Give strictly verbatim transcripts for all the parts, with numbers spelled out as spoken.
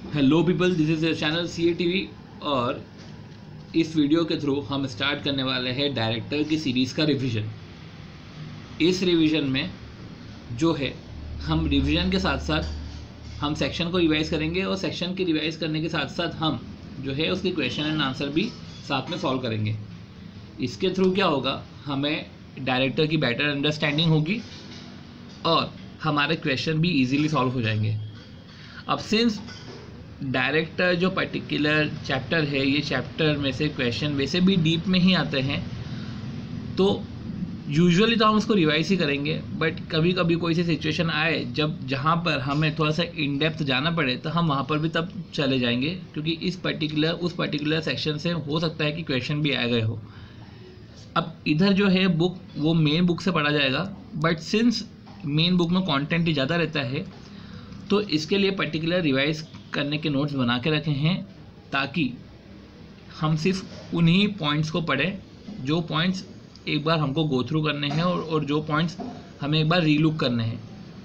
Hello people, this is your channel C A T V और इस video के through हम स्टार्ट करने वाले हैं डायरेक्टर की सीरीज़ का रिवीजन। इस रिवीजन में जो है हम रिवीजन के साथ साथ हम सेक्शन को रिवाइज करेंगे और सेक्शन के रिवाइज करने के साथ साथ हम जो है उसके क्वेश्चन एंड आंसर भी साथ में सॉल्व करेंगे। इसके थ्रू क्या होगा, हमें डायरेक्टर की बेटर अंडरस्टैंडिंग होगी और हमारे क्वेश्चन भी इजीली सॉल्व हो जाएंगे। अब सिंस डायरेक्टर जो पर्टिकुलर चैप्टर है, ये चैप्टर में से क्वेश्चन वैसे भी डीप में ही आते हैं, तो यूजुअली तो हम उसको रिवाइज ही करेंगे, बट कभी कभी कोई सी सिचुएशन आए जब जहाँ पर हमें थोड़ा सा इन डेप्थ जाना पड़े तो हम वहाँ पर भी तब चले जाएंगे, क्योंकि इस पर्टिकुलर उस पर्टिकुलर सेक्शन से हो सकता है कि क्वेश्चन भी आ गए हो। अब इधर जो है बुक वो मेन बुक से पढ़ा जाएगा, बट सिंस मेन बुक में कंटेंट ही ज़्यादा रहता है तो इसके लिए पर्टिकुलर रिवाइज करने के नोट्स बना के रखे हैं, ताकि हम सिर्फ उन्हीं पॉइंट्स को पढ़ें जो पॉइंट्स एक बार हमको गो थ्रू करने हैं और, और जो पॉइंट्स हमें एक बार रीलुक करने हैं।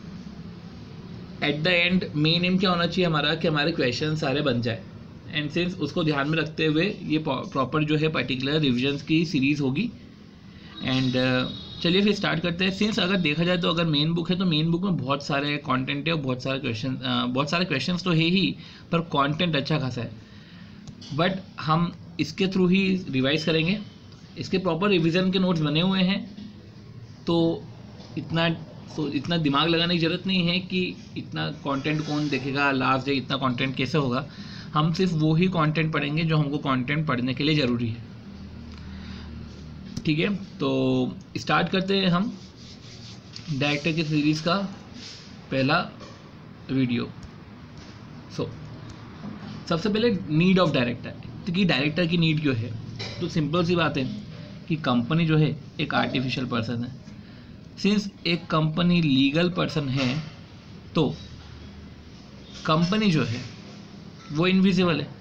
At the end main aim क्या होना चाहिए हमारा, कि हमारे क्वेश्चन सारे बन जाए। एंड सिंस उसको ध्यान में रखते हुए ये प्रॉपर जो है पर्टिकुलर रिविजन्स की सीरीज़ होगी। एंड चलिए फिर स्टार्ट करते हैं। सिंस अगर देखा जाए तो अगर मेन बुक है तो मेन बुक में बहुत सारे कंटेंट है और बहुत सारे क्वेश्चन बहुत सारे क्वेश्चंस तो है ही, पर कंटेंट अच्छा खासा है। बट हम इसके थ्रू ही रिवाइज करेंगे। इसके प्रॉपर रिवीजन के नोट्स बने हुए हैं, तो इतना तो इतना दिमाग लगाने की ज़रूरत नहीं है कि इतना कंटेंट कौन देखेगा, लास्ट डे इतना कंटेंट कैसे होगा। हम सिर्फ वो ही कंटेंट पढ़ेंगे जो हमको कंटेंट पढ़ने के लिए ज़रूरी है। ठीक है, तो स्टार्ट करते हैं हम डायरेक्टर की सीरीज़ का पहला वीडियो। सो so, सबसे पहले नीड ऑफ डायरेक्टर, तो कि डायरेक्टर की नीड क्यों है। तो सिंपल सी बात है कि कंपनी जो है एक आर्टिफिशियल पर्सन है। सिंस एक कंपनी लीगल पर्सन है तो कंपनी जो है वो इनविजिबल है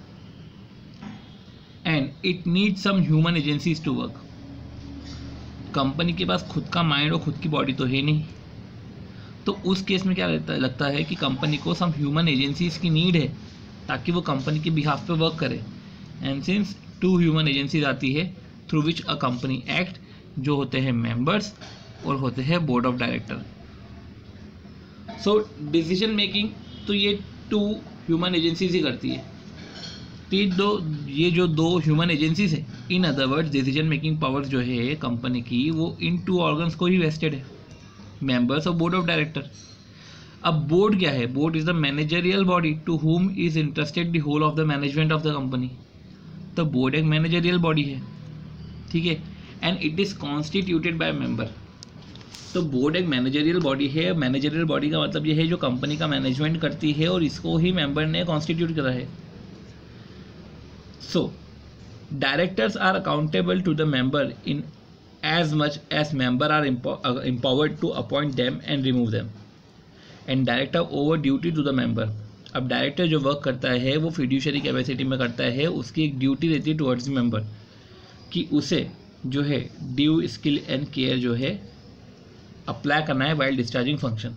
and it need some human agencies to work. Company के पास खुद का माइंड और खुद की बॉडी तो है नहीं, तो उस केस में क्या लगता लगता है कि कंपनी को सम ह्यूमन एजेंसीज की नीड है ताकि वो कंपनी के बिहाफ पे वर्क करे। And since two human agencies आती है through which a company act, जो होते हैं मेंबर्स और होते हैं board of director. So decision making तो ये टू ह्यूमन एजेंसीज ही करती है। ये दो ये जो दो ह्यूमन एजेंसीज है, in other words decision making power जो है कंपनी की, वो इन टू ऑर्गन्स को ही वेस्टेड है, मेंबर्स और बोर्ड ऑफ डायरेक्टर। अब बोर्ड क्या है? Board is the managerial body to whom is interested the whole of the management of the company. तो बोर्ड एक मैनेजरियल बॉडी है, ठीक है, and it is constituted by member. तो बोर्ड एक मैनेजरियल बॉडी है। मैनेजरियल बॉडी का मतलब ये है जो कंपनी का मैनेजमेंट करती है और इसको ही मेंबर ने कॉन्स्टिट्यूट करा है। So, directors are accountable to the member in as much as member are empo uh, empowered to appoint them and remove them. And director over duty to the member. अब director जो work करता है वो fiduciary capacity में करता है, उसकी एक ड्यूटी रहती है टुवर्ड्स मेंबर कि उसे जो है ड्यू स्किल एंड केयर जो है अप्लाई करना है वाइल डिस्चार्जिंग फंक्शन।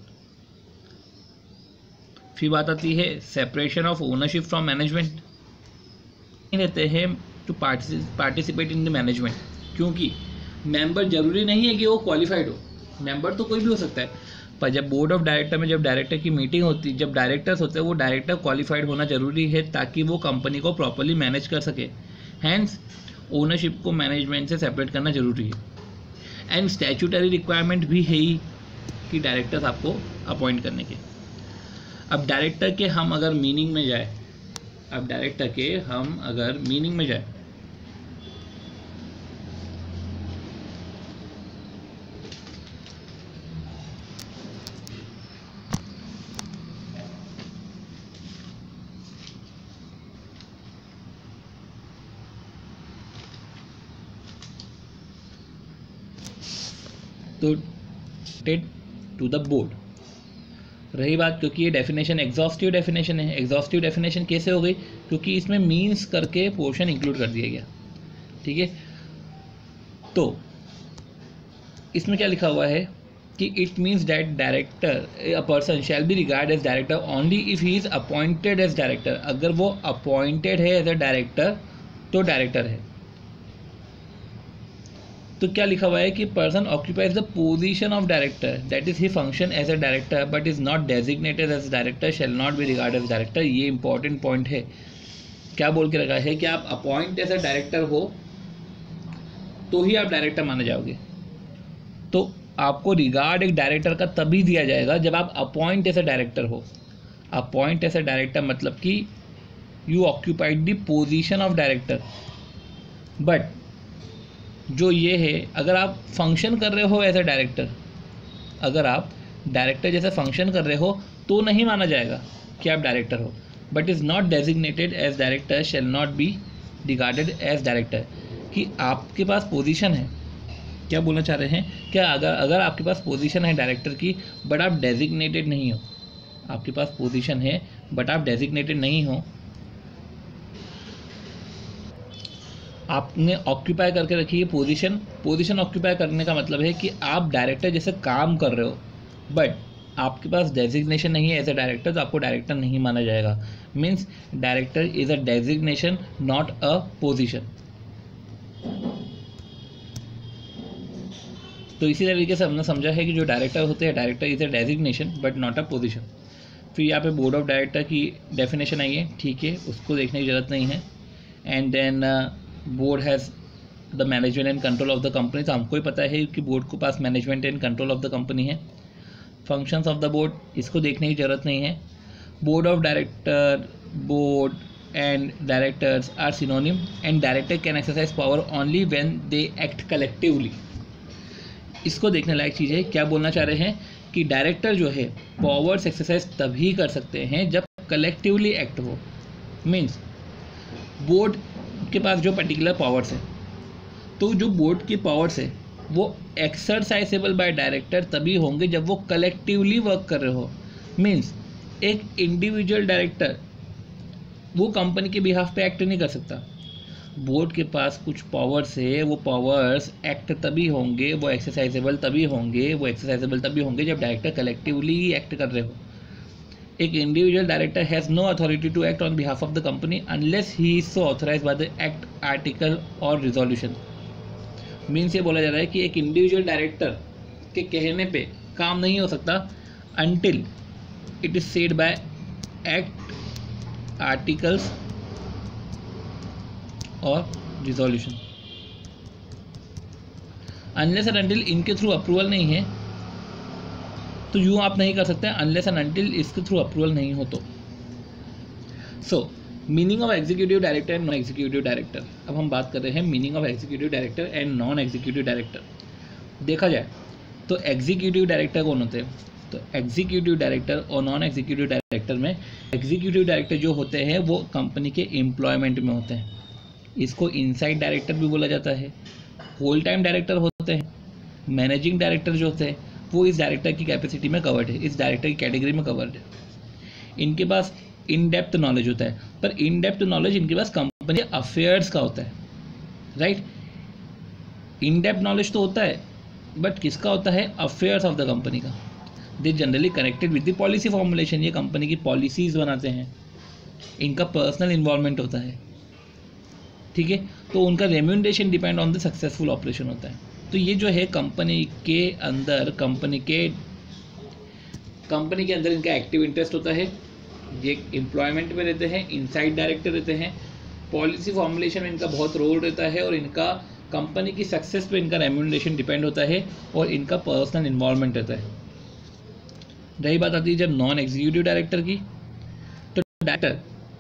फिर बात आती है separation of ownership from management रहते हैं to participate in the management, क्योंकि मेंबर जरूरी नहीं है कि वो क्वालिफाइड हो, मेंबर तो कोई भी हो सकता है। पर जब बोर्ड ऑफ डायरेक्टर में जब डायरेक्टर की मीटिंग होती है, जब डायरेक्टर्स होते हैं, वो डायरेक्टर क्वालिफाइड होना जरूरी है ताकि वो कंपनी को प्रॉपरली मैनेज कर सके। हैंस ओनरशिप को मैनेजमेंट से सेपरेट करना जरूरी है। एंड स्टैट्यूटरी रिक्वायरमेंट भी है ही कि डायरेक्टर्स आपको अपॉइंट करने के। अब डायरेक्टर के हम अगर मीनिंग में जाए अब डायरेक्टर के हम अगर मीनिंग में जाए तो टेड टू द बोर्ड रही बात, क्योंकि ये डेफिनेशन एग्जॉस्टिव डेफिनेशन है। एग्जॉस्टिव डेफिनेशन कैसे हो गई? क्योंकि इसमें मीन्स करके पोर्शन इंक्लूड कर दिया गया, ठीक है। तो इसमें क्या लिखा हुआ है कि it means that director a person shall be regard as director only if he is appointed as director. अगर वो अपॉइंटेड है एज अ डायरेक्टर तो डायरेक्टर है। तो क्या लिखा हुआ है कि person occupies the position of director that is he function as a director but is not designated as director shall not be regard as director. ये इंपॉर्टेंट पॉइंट है। क्या बोल के रखा है कि आप अपॉइंट एज अ डायरेक्टर हो तो ही आप डायरेक्टर माने जाओगे। तो आपको रिगार्ड एक डायरेक्टर का तभी दिया जाएगा जब आप अपॉइंट एज अ डायरेक्टर हो। अपॉइंट एज अ डायरेक्टर मतलब कि you occupied the position of director. But जो ये है, अगर आप फंक्शन कर रहे हो एज अ डायरेक्टर, अगर आप डायरेक्टर जैसे फंक्शन कर रहे हो तो नहीं माना जाएगा कि आप डायरेक्टर हो। But is not designated as director shall not be regarded as director. कि आपके पास पोजीशन है, क्या बोलना चाह रहे हैं, क्या अगर अगर आपके पास पोजीशन है डायरेक्टर की बट आप डेजिग्नेटेड नहीं हो, आपके पास पोजीशन है बट आप डेजिग्नेटेड नहीं हो, आपने ऑक्यूपाई करके रखी है पोजीशन। पोजीशन ऑक्यूपाई करने का मतलब है कि आप डायरेक्टर जैसे काम कर रहे हो बट आपके पास डेजिग्नेशन नहीं है एज अ डायरेक्टर, तो आपको डायरेक्टर नहीं माना जाएगा। Means director is a designation not a position. तो इसी तरीके से हमने समझा है कि जो डायरेक्टर होते हैं, director is a designation but not a position. फिर यहाँ पे बोर्ड ऑफ डायरेक्टर की डेफिनेशन आई है, ठीक है, उसको देखने की ज़रूरत नहीं है। And then board has the management and control of the company. तो हमको ही पता है कि बोर्ड के पास management and control of the company है। फंक्शंस ऑफ द बोर्ड, इसको देखने की ज़रूरत नहीं है। Board of director, board and directors are synonym and director can exercise power only when they act collectively. इसको देखने लायक चीज़ है। क्या बोलना चाह रहे हैं कि डायरेक्टर जो है पावर्स एक्सरसाइज तभी कर सकते हैं जब कलेक्टिवली एक्ट हो। मीन्स बोर्ड के पास जो पर्टिकुलर पावर्स है, तो जो बोर्ड की पावर्स है वो एक्सरसाइजेबल बाय डायरेक्टर तभी होंगे जब वो कलेक्टिवली वर्क कर रहे हो। मीन्स एक इंडिविजुअल डायरेक्टर वो कंपनी के बिहाफ पे एक्ट नहीं कर सकता। बोर्ड के पास कुछ पावर्स है, वो पावर्स एक्ट तभी होंगे, वो एक्सरसाइजेबल तभी होंगे, वो एक्सरसाइजेबल तभी होंगे जब डायरेक्टर कलेक्टिवली एक्ट कर रहे हो। एक individual director has no authority to act on behalf of the company unless he is so authorise by the act, article और रिजोल्यूशन। मीन्स ये बोला जा रहा है कि एक इंडिविजुअल डायरेक्टर के कहने पे काम नहीं हो सकता until it is said by act, articles और रिजोल्यूशन। अनलेस एंड अनटिल इनके थ्रू अप्रूवल नहीं है तो यूँ आप नहीं कर सकते, अनलेस एंड अनटिल इसके थ्रू अप्रूवल नहीं हो तो। So meaning of executive director and non executive director. अब हम बात कर रहे हैं meaning of executive director and non executive director. देखा जाए तो एग्जीक्यूटिव डायरेक्टर कौन होते हैं, तो एग्जीक्यूटिव डायरेक्टर और नॉन एग्जीक्यूटिव डायरेक्टर में एग्जीक्यूटिव डायरेक्टर जो होते हैं वो कंपनी के एम्प्लॉयमेंट में होते हैं। इसको इनसाइड डायरेक्टर भी बोला जाता है। होल टाइम डायरेक्टर होते हैं। मैनेजिंग डायरेक्टर जो होते हैं वो इस डायरेक्टर की कैपेसिटी में कवर्ड है, इस डायरेक्टर की कैटेगरी में कवर्ड है। इनके पास इन डेप्थ नॉलेज होता है, पर इन डेप्थ नॉलेज इनके पास कंपनी अफेयर्स का होता है, राइट। इन डेप्थ नॉलेज तो होता है बट किसका होता है, अफेयर्स ऑफ द कंपनी का। They generally connected with the policy formulation, ये कंपनी की पॉलिसीज बनाते हैं। इनका पर्सनल इन्वॉल्वमेंट होता है, ठीक है। तो उनका remuneration depend on the successful operation होता है। तो ये जो है कंपनी के अंदर कंपनी के कंपनी के अंदर इनका एक्टिव इंटरेस्ट होता है। ये एम्प्लॉयमेंट में रहते हैं, इनसाइड डायरेक्टर रहते हैं, पॉलिसी फॉर्मुलेशन में इनका बहुत रोल रहता है और इनका कंपनी की सक्सेस पे इनका रेम्यूनरेशन डिपेंड होता है और इनका पर्सनल इन्वॉल्वमेंट रहता है। रही बात आती है जब नॉन एग्जीक्यूटिव डायरेक्टर की, तो डायरेक्टर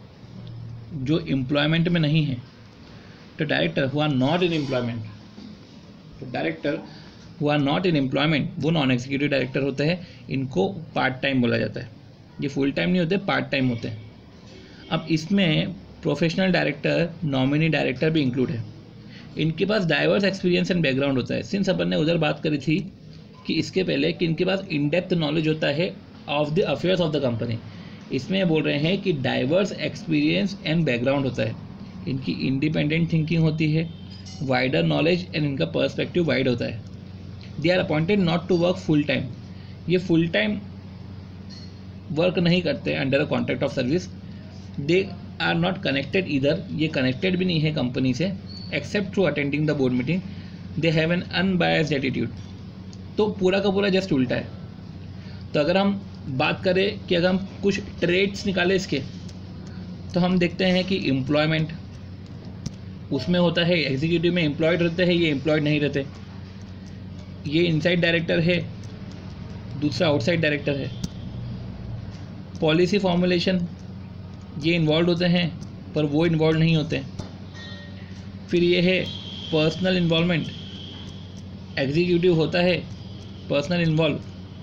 जो एम्प्लॉयमेंट में नहीं है, तो director who are not in employment, तो director who are not in employment वो नॉन एग्जीक्यूटिव डायरेक्टर होते हैं। इनको पार्ट टाइम बोला जाता है। ये फुल टाइम नहीं होते, पार्ट टाइम होते हैं। अब इसमें प्रोफेशनल डायरेक्टर, नॉमिनी डायरेक्टर भी इंक्लूड है। इनके पास डाइवर्स एक्सपीरियंस एंड बैकग्राउंड होता है। सिंस अपन ने उधर बात करी थी कि इसके पहले कि इनके पास इन डेप्थ नॉलेज होता है of the affairs of the company, इसमें बोल रहे हैं कि डाइवर्स एक्सपीरियंस एंड बैकग्राउंड होता है। इनकी इंडिपेंडेंट थिंकिंग होती है, वाइडर नॉलेज एंड इनका पर्सपेक्टिव वाइड होता है। They are appointed not to work full time, ये फुल टाइम वर्क नहीं करते under a contract of service, they are not connected इधर, ये कनेक्टेड भी नहीं है कंपनी से, except through attending the board meeting, they have an unbiased attitude. तो पूरा का पूरा जस्ट उल्टा है। तो अगर हम बात करें कि अगर हम कुछ ट्रेड्स निकालें इसके, तो हम देखते हैं कि एम्प्लॉयमेंट उसमें होता है, एग्जीक्यूटिव में एम्प्लॉयड रहते हैं, ये एम्प्लॉयड नहीं रहते, ये इनसाइड डायरेक्टर है, दूसरा आउटसाइड डायरेक्टर है। पॉलिसी फॉर्मुलेशन ये इन्वॉल्व होते हैं पर वो इन्वॉल्व नहीं होते। फिर ये है पर्सनल इन्वॉल्वमेंट, एग्जीक्यूटिव होता है पर्सनल इन्वॉल्व,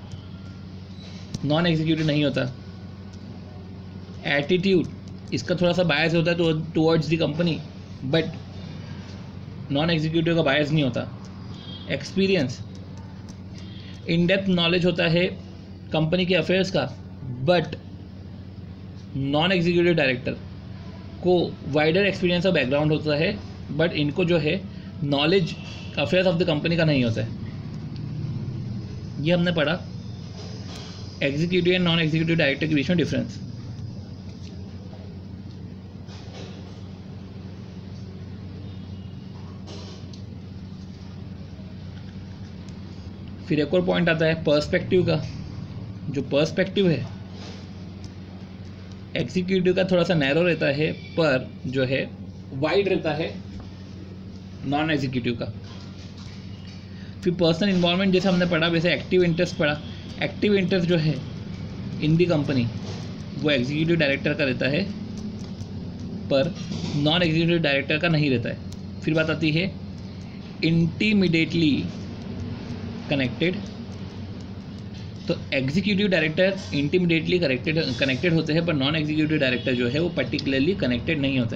नॉन एग्जीक्यूटिव नहीं होता। एटीट्यूड इसका थोड़ा सा बायस होता है towards the company, but non executive का बायस नहीं होता। एक्सपीरियंस, इन डेप्थ नॉलेज होता है कंपनी के अफेयर्स का, बट नॉन एग्जीक्यूटिव डायरेक्टर को वाइडर एक्सपीरियंस और बैकग्राउंड होता है, बट इनको जो है knowledge affairs of the company का नहीं होता है। ये हमने पढ़ा executive and non executive director के बीच में डिफरेंस। फिर एक और पॉइंट आता है पर्सपेक्टिव का। जो पर्सपेक्टिव है एग्जीक्यूटिव का थोड़ा सा नैरो रहता है, पर जो है वाइड रहता है नॉन एग्जीक्यूटिव का। फिर पर्सनल इन्वॉल्वमेंट जैसे हमने पढ़ा, वैसे एक्टिव इंटरेस्ट पढ़ा। एक्टिव इंटरेस्ट जो है इन दी कंपनी वो एग्जीक्यूटिव डायरेक्टर का रहता है, पर नॉन एग्जीक्यूटिव डायरेक्टर का नहीं रहता है। फिर बात आती है इंटीमिडिएटली कनेक्टेड। तो executive director intimately connected connected होते हैं, पर नॉन एग्जीक्यूटिव डायरेक्टर जो है वो पर्टिकुलरली कनेक्टेड नहीं होते।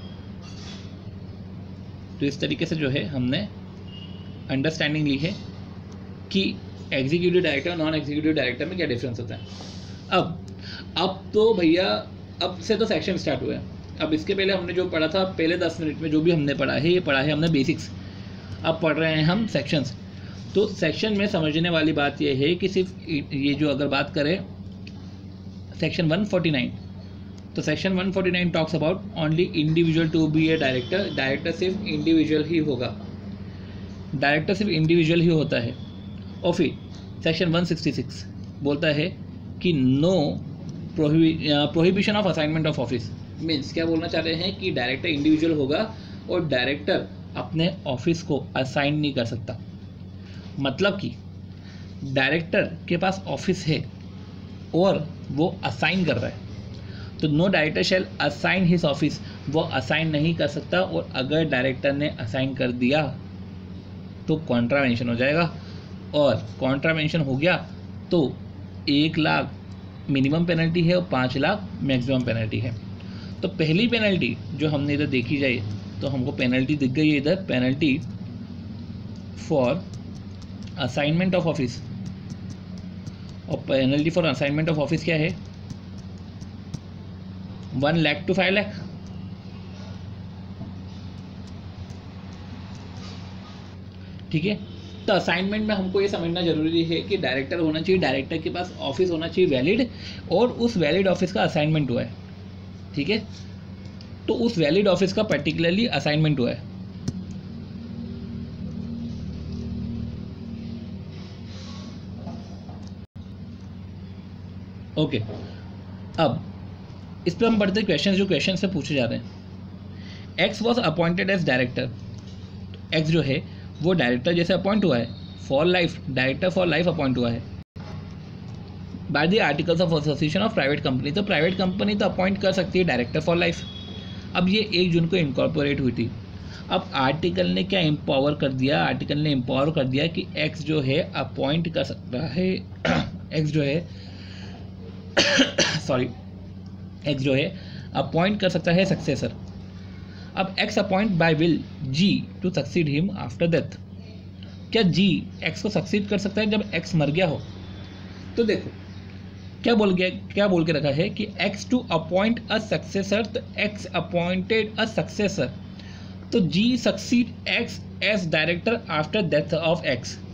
तो इस तरीके से जो है हमने अंडरस्टैंडिंग ली है कि एग्जीक्यूटिव डायरेक्टर और नॉन एग्जीक्यूटिव डायरेक्टर में क्या डिफरेंस होता है। अब अब तो भैया अब से तो सेक्शन स्टार्ट हुआ है। अब इसके पहले हमने जो पढ़ा था, पहले दस मिनट में जो भी हमने पढ़ा है, ये पढ़ा है हमने बेसिक्स। अब पढ़ रहे हैं हम सेक्शंस। तो सेक्शन में समझने वाली बात यह है कि सिर्फ ये जो अगर बात करें सेक्शन वन फोर्टी नाइन, तो section one forty nine talks about only individual to be a director. Director सिर्फ इंडिविजुअल ही होगा, डायरेक्टर सिर्फ इंडिविजुअल ही होता है। और फिर सेक्शन वन सिक्सटी सिक्स बोलता है कि no prohibition of assignment of office. Means क्या बोलना चाह रहे हैं कि डायरेक्टर इंडिविजुअल होगा और डायरेक्टर अपने ऑफिस को असाइन नहीं कर सकता। मतलब कि डायरेक्टर के पास ऑफिस है और वो असाइन कर रहा है, तो no director shall assign his office, वो असाइन नहीं कर सकता। और अगर डायरेक्टर ने असाइन कर दिया तो कॉन्ट्रावेंशन हो जाएगा, और कॉन्ट्रावेंशन हो गया तो एक लाख मिनिमम पेनल्टी है और पाँच लाख मैक्सिमम पेनल्टी है। तो पहली पेनल्टी जो हमने इधर देखी जाए तो हमको पेनल्टी दिख गई है इधर, penalty for assignment of office. और penalty for assignment of office क्या है, one lakh to five lakh. ठीक है। तो असाइनमेंट में हमको ये समझना जरूरी है कि डायरेक्टर होना चाहिए, डायरेक्टर के पास ऑफिस होना चाहिए वैलिड, और उस वैलिड ऑफिस का असाइनमेंट हुआ है। ठीक है। तो उस वैलिड ऑफिस का पर्टिकुलरली असाइनमेंट हुआ है। Okay okay. अब इस पर हम बढ़ते क्वेश्चन, जो क्वेश्चन से पूछे जा रहे हैं। X was appointed as director. X जो है वो डायरेक्टर जैसे अपॉइंट हुआ है for life, director for life appoint हुआ है by the articles of association of private company. तो प्राइवेट कंपनी तो अपॉइंट कर सकती है डायरेक्टर फॉर लाइफ। अब ये एक जून को इनकॉर्पोरेट हुई थी। अब आर्टिकल ने क्या एम्पावर कर दिया, आर्टिकल ने एम्पावर कर दिया कि एक्स जो है अपॉइंट कर सकता है, एक्स जो है सॉरी एक्स जो है अपॉइंट कर सकता है सक्सेसर। अब X appoint by will G to succeed him after death. क्या जी एक्स को सक्सीड कर सकता है जब एक्स मर गया हो? तो देखो क्या बोल गया, क्या बोल के रखा है कि X to appoint a successor, तो एक्स अपॉइंटेड अ सक्सेसर, तो G succeed X as director after death of X.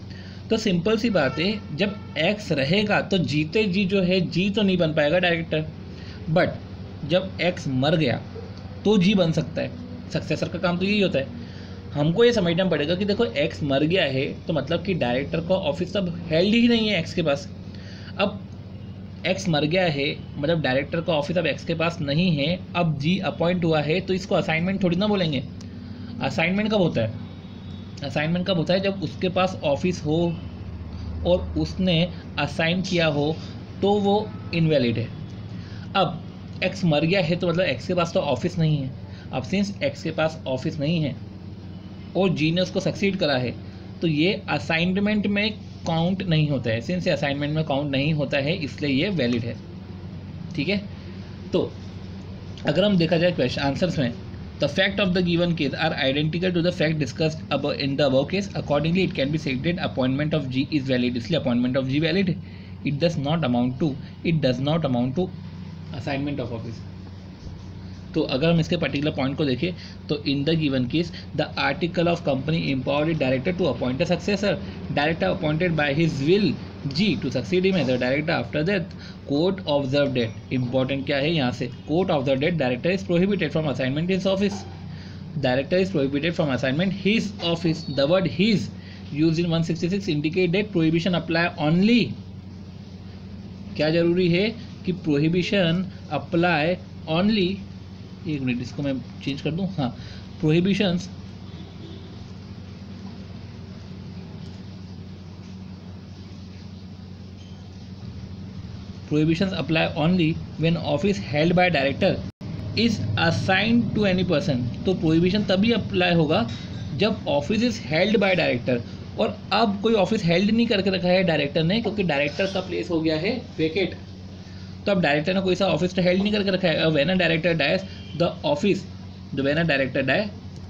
तो सिंपल सी बात है, जब एक्स रहेगा तो जीते जी जो है जी तो नहीं बन पाएगा डायरेक्टर, बट जब एक्स मर गया तो जी बन सकता है। सक्सेसर का काम तो यही होता है। हमको ये समझना पड़ेगा कि देखो एक्स मर गया है तो मतलब कि डायरेक्टर का ऑफिस अब हेल्ड ही नहीं है एक्स के पास। अब एक्स मर गया है मतलब डायरेक्टर का ऑफिस अब एक्स के पास नहीं है, अब जी अपॉइंट हुआ है, तो इसको असाइनमेंट थोड़ी ना बोलेंगे। असाइनमेंट कब होता है? असाइनमेंट कब होता है? जब उसके पास ऑफिस हो और उसने असाइन किया हो तो वो इनवैलिड है। अब एक्स मर गया है तो मतलब एक्स के पास तो ऑफिस नहीं है। अब सिंस एक्स के पास ऑफिस नहीं है और जी ने उसको सक्सीड करा है तो ये असाइनमेंट में काउंट नहीं होता है। सिंस ये असाइनमेंट में काउंट नहीं होता है इसलिए ये वैलिड है। ठीक है, तो अगर हम देखा जाए क्वेश्चन आंसर्स में, the fact of the given case are identical to the fact discussed अब in the above case, accordingly it can be said that appointment of G is valid. इसलिए अपॉइंटमेंट ऑफ जी वैलिड है। It does not amount to it does not amount to assignment of office. तो अगर हम इसके particular point को देखें तो in the given case the article of company empowered director to appoint a successor, director appointed by his will G to succeed him as a director after that. Court observe that, important क्या है यहाँ से, court observe that director is prohibited from assignment his office. Director is prohibited from assignment his office. The word his used in one sixty six indicate that prohibition apply only. क्या जरूरी है कि prohibition apply only, एक minute इसको मैं change कर दूं, हाँ, prohibitions prohibitions apply only when office held by director is assigned to any person. तो प्रोहिबिशन तभी अप्लाई होगा जब office is held by director, और अब कोई ऑफिस हेल्ड नहीं करके रखा है डायरेक्टर ने, क्योंकि डायरेक्टर का प्लेस हो गया है वेकेट। तो अब डायरेक्टर ने कोई सा ऑफिस हेल्ड नहीं करके रखा है। When a director dies the office, when a director die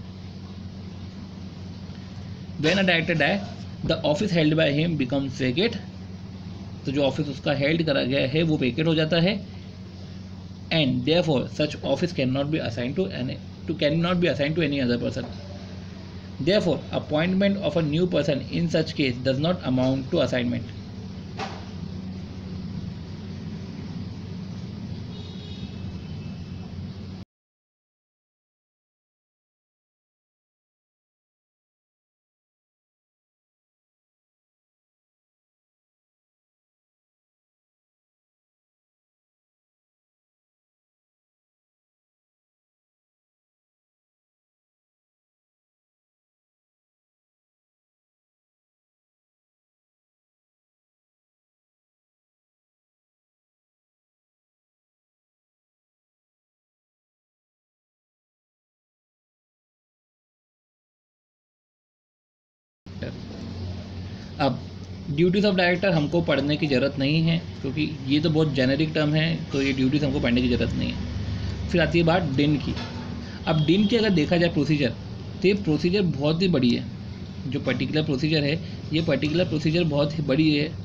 when a director die the office held by him becomes vacant. तो जो ऑफिस उसका हेल्ड करा गया है वो वेकेट हो जाता है। And therefore such office can not be assigned to any to can not be assigned to any other person. Therefore appointment of a new person in such case does not amount to assignment. अब duties of director हमको पढ़ने की ज़रूरत नहीं है, क्योंकि ये तो बहुत जेनेरिक टर्म है, तो ये ड्यूटीज़ हमको पढ़ने की ज़रूरत नहीं है। फिर आती है बात डिन की। अब डिन की अगर देखा जाए प्रोसीजर, तो ये प्रोसीजर बहुत ही बड़ी है। जो पर्टिकुलर प्रोसीजर है ये पर्टिकुलर प्रोसीजर बहुत ही बड़ी है।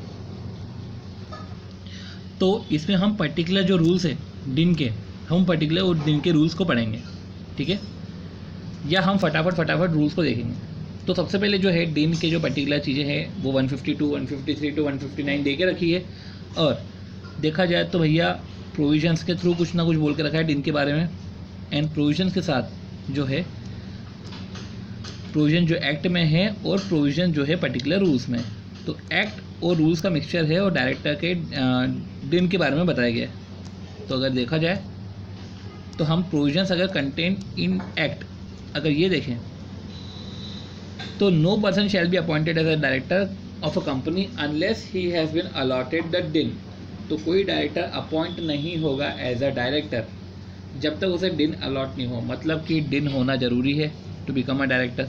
तो इसमें हम पर्टिकुलर जो रूल्स है डिन के, हम पर्टिकुलर वो डिन के रूल्स को पढ़ेंगे, ठीक है, या हम फटाफट फटाफट रूल्स को देखेंगे। तो सबसे पहले जो है डिन के जो पर्टिकुलर चीज़ें हैं वो one fifty two, one fifty three to one fifty nine दे के रखी है। और देखा जाए तो भैया प्रोविजंस के थ्रू कुछ ना कुछ बोल के रखा है डिन के बारे में। एंड प्रोविजंस के साथ जो है प्रोविजन जो एक्ट में है और प्रोविजन जो है पर्टिकुलर रूल्स में। तो एक्ट और रूल्स का मिक्सचर है और डायरेक्टर के डिन के बारे में बताया गया है। तो अगर देखा जाए तो हम प्रोविजंस अगर कंटेन इन एक्ट अगर ये देखें तो no person shall be appointed as a director of a company unless he has been allotted the DIN. तो कोई डायरेक्टर अपॉइंट नहीं होगा एज अ डायरेक्टर जब तक उसे डिन अलॉट नहीं हो, मतलब कि डिन होना ज़रूरी है टू बिकम अ डायरेक्टर।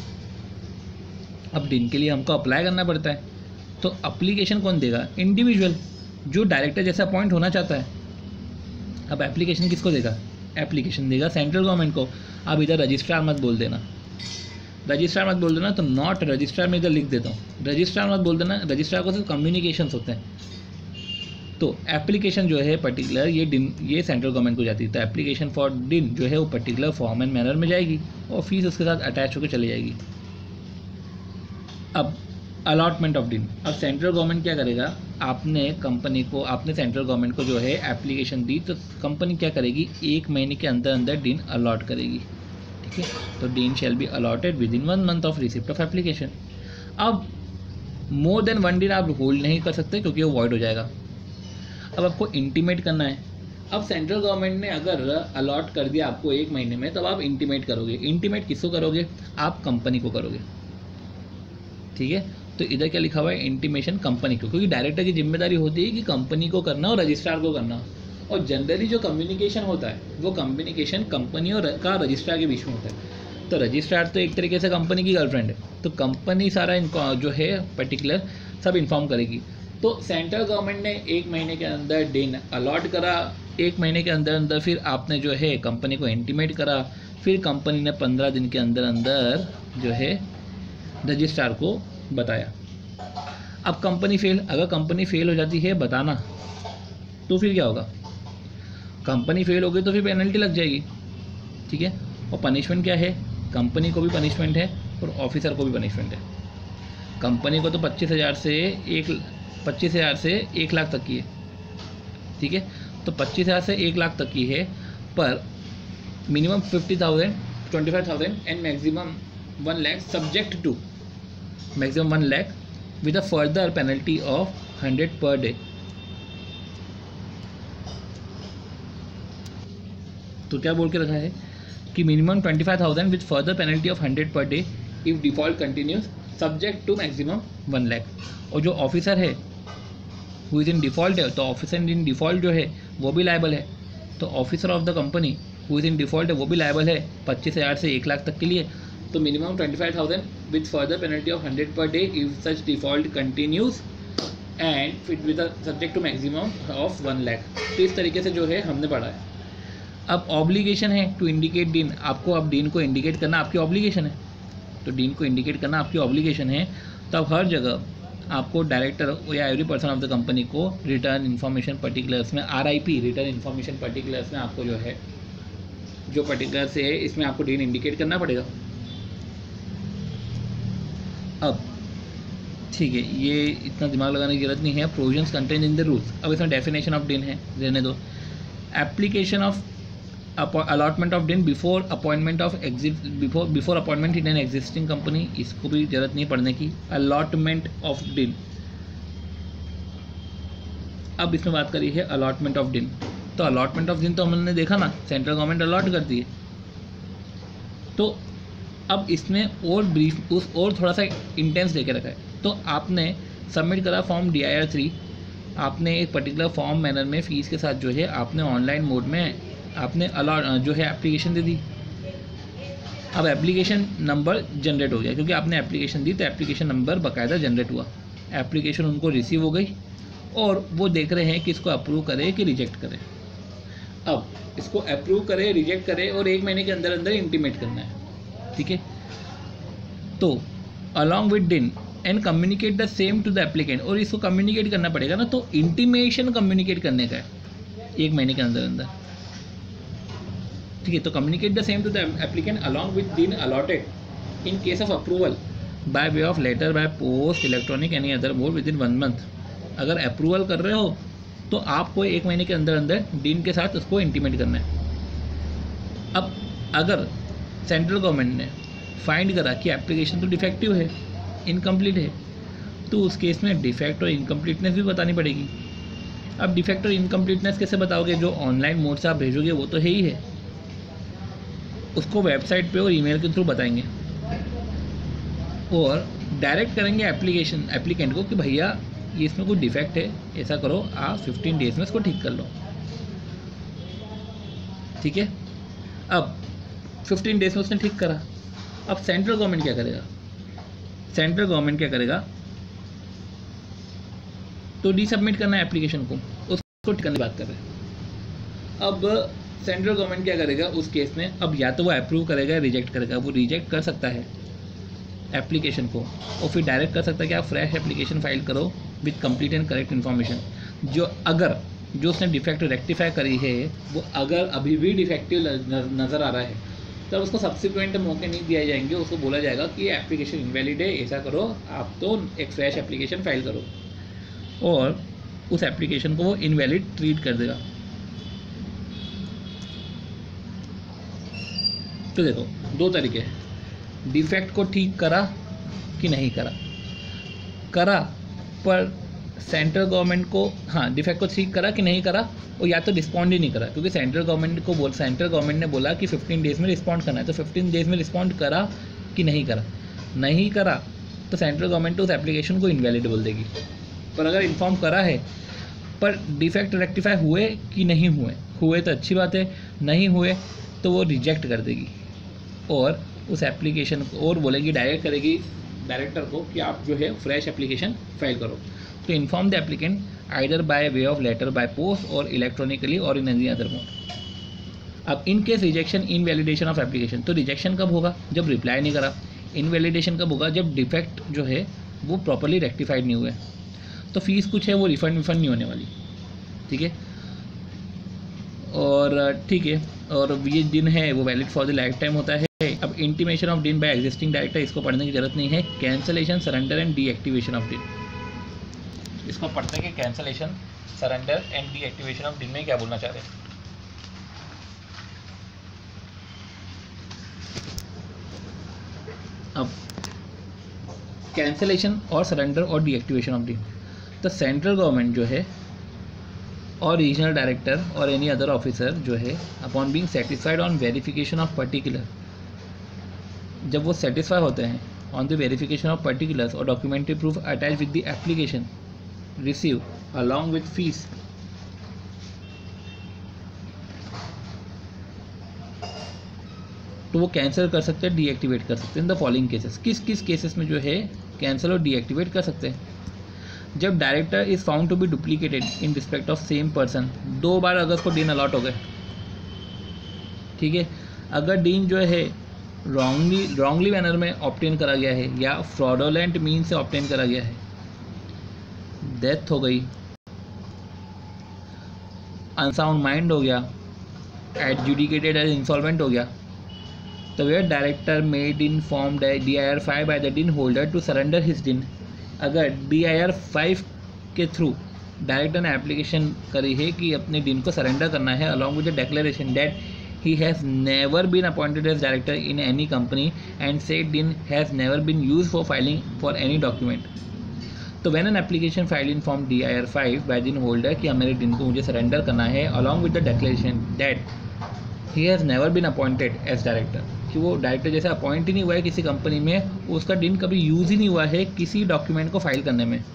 अब डिन के लिए हमको अप्लाई करना पड़ता है, तो अप्लीकेशन कौन देगा? इंडिविजुअल जो डायरेक्टर जैसे अपॉइंट होना चाहता है। अब एप्लीकेशन किसको देगा? एप्लीकेशन देगा सेंट्रल गवर्नमेंट को। अब इधर रजिस्ट्रार मत बोल देना, रजिस्ट्रार मत बोल देना, तो नॉट रजिस्ट्रार में इधर लिख देता हूँ। रजिस्ट्रार मत बोल देना, रजिस्ट्रार को सिर्फ कम्युनिकेशंस होते हैं। तो एप्लीकेशन जो है पर्टिकुलर ये डिन ये सेंट्रल गवर्नमेंट को जाती है। तो एप्लीकेशन फॉर डिन जो है वो पर्टिकुलर फॉर्म एंड मैनर में जाएगी और फीस उसके साथ अटैच होकर चली जाएगी। अब अलॉटमेंट ऑफ डीन। अब सेंट्रल गवर्नमेंट क्या करेगा, आपने कंपनी को, आपने सेंट्रल गवर्नमेंट को जो है एप्लीकेशन दी, तो कंपनी क्या करेगी, एक महीने के अंदर अंदर डीन अलॉट करेगी। ठीक है, तो DIN shall be allotted within one month of receipt of application. अब मोर देन वन डीन आप होल्ड नहीं कर सकते क्योंकि वो वॉइड हो जाएगा। अब आपको इंटीमेट करना है। अब सेंट्रल गवर्नमेंट ने अगर अलॉट कर दिया आपको एक महीने में, तब आप इंटीमेट करोगे। इंटीमेट किसको करोगे, आप कंपनी को करोगे। ठीक है, तो इधर क्या लिखा हुआ है, इंटीमेशन कंपनी को, क्योंकि डायरेक्टर की जिम्मेदारी होती है कि कंपनी को करना और रजिस्ट्रार को करना। और जनरली जो कम्युनिकेशन होता है वो कम्युनिकेशन कंपनी और का रजिस्ट्रार के बीच में होता है। तो रजिस्ट्रार तो एक तरीके से कंपनी की गर्लफ्रेंड है, तो कंपनी सारा जो है पर्टिकुलर सब इन्फॉर्म करेगी। तो सेंट्रल गवर्नमेंट ने एक महीने के अंदर डीन अलॉट करा, एक महीने के अंदर अंदर फिर आपने जो है कंपनी को इंटीमेट करा, फिर कंपनी ने पंद्रह दिन के अंदर अंदर जो है रजिस्ट्रार को बताया। अब कंपनी फेल, अगर कंपनी फेल हो जाती है बताना, तो फिर क्या होगा, कंपनी फेल हो गई तो फिर पेनल्टी लग जाएगी। ठीक है, और पनिशमेंट क्या है, कंपनी को भी पनिशमेंट है और ऑफिसर को भी पनिशमेंट है। कंपनी को तो पच्चीस हज़ार से एक पच्चीस हज़ार से एक लाख तक की है। ठीक है, तो पच्चीस हज़ार से एक लाख तक की है, पर minimum fifty thousand twenty five thousand and maximum one lakh subject to maximum one lakh with a further penalty of hundred per day. तो क्या बोल के रखा है कि minimum twenty five thousand with further penalty of hundred per day if default continues subject to maximum one lakh. और जो officer है हु इज़ इन डिफ़ॉल्ट है, तो ऑफिसर इन डिफ़ॉल्ट जो है वो भी लायबल है। तो officer of the company who is in default है वो भी लायबल है पच्चीस हज़ार से एक लाख तक के लिए। तो minimum twenty five thousand with further penalty of hundred per day if such default continues and fit with subject to maximum of one lakh. तो इस तरीके से जो है हमने पढ़ा है। अब ऑब्लिगेशन है टू इंडिकेट डीन, आपको अब डीन को इंडिकेट करना आपकी ऑब्लिगेशन है। तो डीन को इंडिकेट करना आपकी ऑब्लिगेशन है, तब हर जगह आपको डायरेक्टर या every person of the company को रिटर्न इन्फॉर्मेशन पर्टिकुलर्स में, R I P return information particulars में आपको जो है जो पर्टिकुलर्स है इसमें आपको डीन इंडिकेट करना पड़ेगा। अब ठीक है, ये इतना दिमाग लगाने की जरूरत नहीं है। Provisions contain in the rules, अब इसमें डेफिनेशन ऑफ डीन है, रहने दो। Application of allotment of DIN before appointment of exit before before appointment in an existing company, इसको भी जरूरत नहीं पढ़ने की। अलॉटमेंट ऑफ डीन, अब इसमें बात करी है अलॉटमेंट ऑफ डीन। तो अलॉटमेंट ऑफ डीन तो हमने देखा ना, सेंट्रल गवर्नमेंट अलॉट करती है। तो अब इसमें और ब्रीफ उस और थोड़ा सा इंटेंस लेके रखा है। तो आपने सबमिट करा form D I R three, आपने एक पर्टिकुलर फॉर्म मैनर में फ़ीस के साथ जो है आपने ऑनलाइन मोड में आपने अलॉट जो है एप्लीकेशन दे दी। अब एप्लीकेशन नंबर जनरेट हो गया, क्योंकि आपने एप्लीकेशन दी तो एप्लीकेशन नंबर बाकायदा जनरेट हुआ। एप्लीकेशन उनको रिसीव हो गई और वो देख रहे हैं कि इसको अप्रूव करे कि रिजेक्ट करे। अब इसको अप्रूव करे, रिजेक्ट करे और एक महीने के अंदर अंदर इंटीमेट करना है। ठीक है, तो along with DIN and communicate the same to the applicant, और इसको कम्युनिकेट करना पड़ेगा ना, तो इंटीमेशन कम्युनिकेट करने का है एक महीने के अंदर अंदर। ठीक है, तो communicate the same to the applicant along with DIN allotted in case of approval by way of letter, by post, electronic, any other mode within one month. अगर अप्रूवल कर रहे हो तो आपको एक महीने के अंदर अंदर डीन के साथ उसको इंटीमेट करना है। अब अगर सेंट्रल गवर्नमेंट ने फाइंड करा कि एप्लीकेशन तो डिफेक्टिव है, इनकम्प्लीट है, तो उस केस में डिफेक्ट और इनकम्प्लीटनेस भी बतानी पड़ेगी। अब डिफेक्ट और इनकम्प्लीटनेस कैसे बताओगे, जो ऑनलाइन मोड से आप भेजोगे वो तो है ही है, उसको वेबसाइट पे और ईमेल के थ्रू बताएंगे और डायरेक्ट करेंगे एप्लीकेशन एप्लीकेंट को कि भैया ये इसमें कोई डिफेक्ट है, ऐसा करो, आप फिफ्टीन डेज में इसको ठीक कर लो। ठीक है, अब फिफ्टीन डेज में उसने ठीक करा। अब सेंट्रल गवर्नमेंट क्या करेगा, सेंट्रल गवर्नमेंट क्या करेगा, तो रीसबमिट करना है एप्लीकेशन को, उसको ठीक करने की बात कर रहे हैं। अब सेंट्रल गवर्नमेंट क्या करेगा उस केस में, अब या तो वो अप्रूव करेगा, रिजेक्ट करेगा। वो रिजेक्ट कर सकता है एप्लीकेशन को और फिर डायरेक्ट कर सकता है कि आप फ्रेश एप्लीकेशन फाइल करो with complete and correct information. जो अगर जो उसने डिफेक्ट रेक्टिफाई करी है वो अगर अभी भी डिफेक्टिव नज़र आ रहा है तब उसको सब्सिक्वेंट मौके नहीं दिए जाएंगे, उसको बोला जाएगा कि एप्लीकेशन इनवैलिड है, ऐसा करो आप तो एक फ्रेश एप्लीकेशन फाइल करो, और उस एप्लीकेशन को वो इनवैलिड ट्रीट कर देगा। तो देखो दो तरीके हैं, डिफेक्ट को ठीक करा कि नहीं करा, करा पर सेंट्रल गवर्नमेंट को, हाँ डिफेक्ट को ठीक करा कि नहीं करा, और या तो रिस्पॉन्ड ही नहीं करा, क्योंकि सेंट्रल गवर्नमेंट को बोल सेंट्रल गवर्नमेंट ने बोला कि फिफ्टीन डेज़ में रिस्पॉन्ड करना है, तो फिफ्टीन डेज़ में रिस्पॉन्ड करा कि नहीं करा, नहीं करा तो सेंट्रल गवर्नमेंट उस एप्लीकेशन को इनवैलिड बोल देगी। पर अगर इन्फॉर्म करा है पर डिफेक्ट रेक्टिफाई हुए कि नहीं हुए, हुए तो अच्छी बात है, नहीं हुए तो वो रिजेक्ट कर देगी और उस एप्लीकेशन को और बोलेगी, डायरेक्ट करेगी डायरेक्टर को कि आप जो है फ्रेश एप्लीकेशन फाइल करो। तो inform the applicant either by way of letter, by post और इलेक्ट्रॉनिकली और इन एनी अदर मोड। अब in case rejection in validation of application, तो रिजेक्शन कब होगा, जब रिप्लाई नहीं करा, इनवैलिडेशन कब होगा, जब डिफेक्ट जो है वो प्रॉपरली रेक्टिफाइड नहीं हुए। तो फीस कुछ है वो रिफंड विफंड नहीं होने वाली, ठीक है। और ठीक है, और ये दिन है वो valid for the life time होता है। अब intimation of DIN by existing director, इसको पढ़ने की जरूरत नहीं है। Cancellation, surrender and deactivation of DIN, इसको पढ़ते हैं कि cancellation, surrender and deactivation of DIN में क्या बोलना चाह रहे हैं। अब कैंसलेशन और सरेंडर और डीएक्टिवेशन ऑफ डिन, तो सेंट्रल गवर्नमेंट जो है और रीजनल डायरेक्टर और एनी अदर ऑफिसर जो है upon being satisfied on verification of particular, जब वो सेटिस्फाई होते हैं on the verification of particulars और documentary proof attach with the application receive along with fees, तो वो कैंसिल कर सकते हैं, डीएक्टिवेट कर सकते हैं। इन द फॉलोइंग केसेस, किस किस केसेस में जो है कैंसिल और डीएक्टिवेट कर सकते हैं। जब director is found to be duplicated in respect of same person, दो बार अगर उसको डीन अलॉट हो गए, ठीक है, अगर डीन जो है रॉन्गली रॉन्गली मैनर में ऑब्टेन करा गया है या फ्रॉडोलेंट मीन से ऑब्टेन करा गया है, डेथ हो गई, अनसाउंड माइंड हो गया, एडजुडिकेटेड एज इंसॉल्वेंट हो गया, तो where director made in form D I R five by the DIN holder to surrender his DIN, अगर डी आई आर फाइव के थ्रू डायरेक्टर ने एप्लीकेशन करी है कि अपने डिन को सरेंडर करना है along with the declaration that he has never been appointed as director in any company and said din has never been used for filing for any document, तो when an application filed in form D I R five by din holder कि मेरे दिन को मुझे surrender करना है along with the declaration that he has never been appointed as director, कि वो डायरेक्टर जैसे अपॉइंट ही नहीं हुआ है किसी कंपनी में, उसका दिन कभी यूज़ ही नहीं हुआ है किसी डॉक्यूमेंट को फाइल करने में,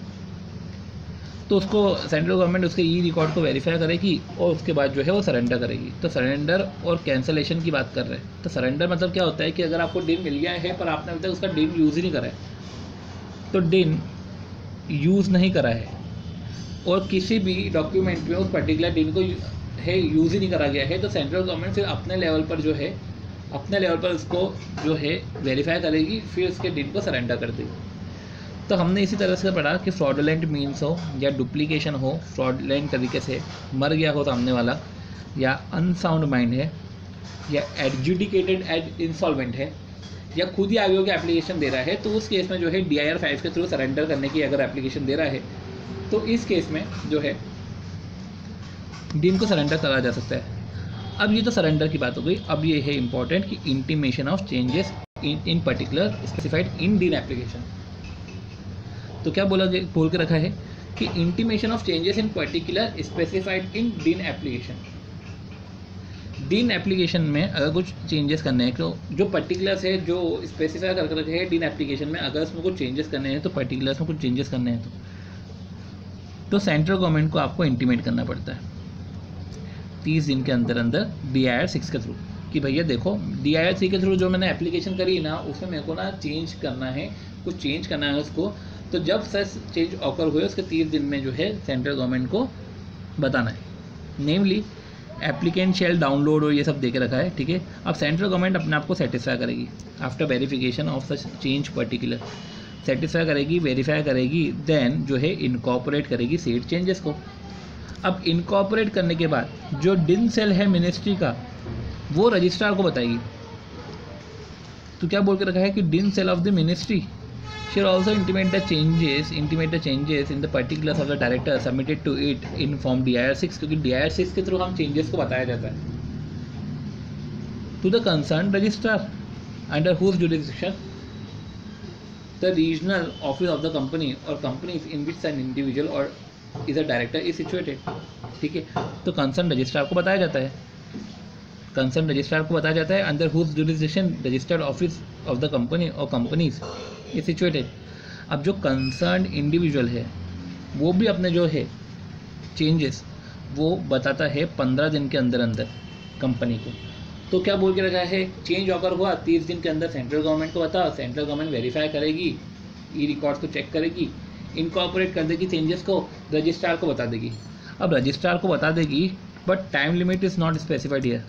तो उसको सेंट्रल गवर्नमेंट उसके ई रिकॉर्ड को वेरीफाई करेगी और उसके बाद जो है वो सरेंडर करेगी। तो सरेंडर और कैंसलेशन की बात कर रहे हैं। तो सरेंडर मतलब क्या होता है कि अगर आपको डिन मिल गया है पर आपने अभी तक उसका डिन यूज़ ही नहीं करा है, तो डिन यूज़ नहीं करा है और किसी भी डॉक्यूमेंट में उस पर्टिकुलर डिन को है यूज़ ही नहीं करा गया है, तो सेंट्रल गवर्नमेंट फिर अपने लेवल पर जो है अपने लेवल पर उसको जो है वेरीफाई करेगी, फिर उसके डिन को सरेंडर कर देगी। तो हमने इसी तरह से पढ़ा कि फ्रॉडुलेंट मीन्स हो या डुप्लीकेशन हो, फ्रॉडुलेंट तरीके से मर गया हो सामने वाला, या अनसाउंड माइंड है, या एडजुडिकेटेड एज इंसॉल्वेंट है, या खुद ही आगे होकर एप्लीकेशन दे रहा है, तो उस केस में जो है डी आई आर फाइव के थ्रू सरेंडर करने की अगर एप्लीकेशन दे रहा है तो इस केस में जो है डिन को सरेंडर करा जा सकता है। अब ये तो सरेंडर की बात हो गई। अब ये है इंपॉर्टेंट कि intimation of changes in in particular specified in DIN application. तो क्या बोला बोल के रखा है कि intimation of changes in particular specified in DIN application. डिन एप्लीकेशन में अगर कुछ चेंजेस करने हैं, तो जो पर्टिकुलर्स है जो स्पेसिफाई कर रखे हैं डिन एप्लीकेशन में, अगर उसमें कुछ चेंजेस करने हैं तो पर्टिकुलर्स में कुछ चेंजेस करने हैं तो तो सेंट्रल गवर्नमेंट को आपको इंटीमेट करना पड़ता है तीस दिन के अंदर अंदर डी आई आर सिक्स के थ्रू कि भैया देखो डी आई आर थ्री के थ्रू जो मैंने एप्लीकेशन करी ना उसमें मेरे को ना चेंज करना है, कुछ चेंज करना है उसको। तो जब सच चेंज ऑकर हुए उसके तीस दिन में जो है सेंट्रल गवर्नमेंट को बताना है, नेमली एप्लीकेंट शेल डाउनलोड और ये सब दे के रखा है, ठीक है। अब सेंट्रल गवर्नमेंट अपने आप को सेटिस्फाई करेगी after verification of such change particular, satisfy करेगी, वेरीफाई करेगी, देन जो है इनकॉर्पोरेट करेगी सेड चेंजेस को। अब इनकॉर्पोरेट करने के बाद जो डिन सेल है मिनिस्ट्री का वो रजिस्ट्रार को बताएगी तो क्या बोल के रखा है कि DIN cell of the ministry share also intimate the changes intimate the changes in the particulars of the director submitted to it in form D I R six, क्योंकि डी आई आर सिक्स के through हम changes को बताया जाता है to the concern registrar under whose jurisdiction the regional office of the company or companies in which an individual or is a director is situated. ठीक है, तो concern registrar को बताया जाता है कंसर्न रजिस्ट्रार को बताया जाता है under whose jurisdiction registered office of the company or companies is situated. अब जो कंसर्न इंडिविजुअल है वो भी अपने जो है चेंजेस वो बताता है पंद्रह दिन के अंदर अंदर कंपनी को। तो क्या बोल के रखा है, चेंज अगर हुआ तीस दिन के अंदर सेंट्रल गवर्नमेंट को बताओ, सेंट्रल गवर्नमेंट वेरीफाई करेगी, ई रिकॉर्ड्स को चेक करेगी, इनकॉर्पोरेट कर देगी चेंजेस को, रजिस्ट्रार को बता देगी। अब रजिस्ट्रार को बता देगी but time limit is not specified here.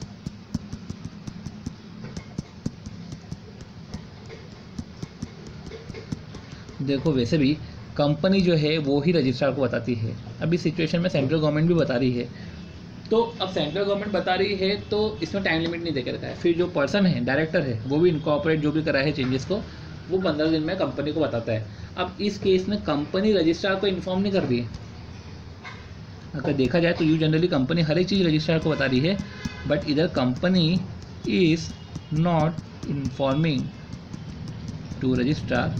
देखो वैसे भी कंपनी जो है वो ही रजिस्ट्रार को बताती है, अभी सिचुएशन में सेंट्रल गवर्नमेंट भी बता रही है, तो अब सेंट्रल गवर्नमेंट बता रही है तो इसमें टाइम लिमिट नहीं देकर रखा है। फिर जो पर्सन है डायरेक्टर है वो भी इनकॉर्पोरेट जो भी करा है चेंजेस को वो पंद्रह दिन में कंपनी को बताता है। अब इस केस में कंपनी रजिस्ट्रार को इन्फॉर्म नहीं कर रही है। अगर देखा जाए तो यू जनरली कंपनी हर एक चीज़ रजिस्ट्रार को बता रही है, बट इधर company is not informing to registrar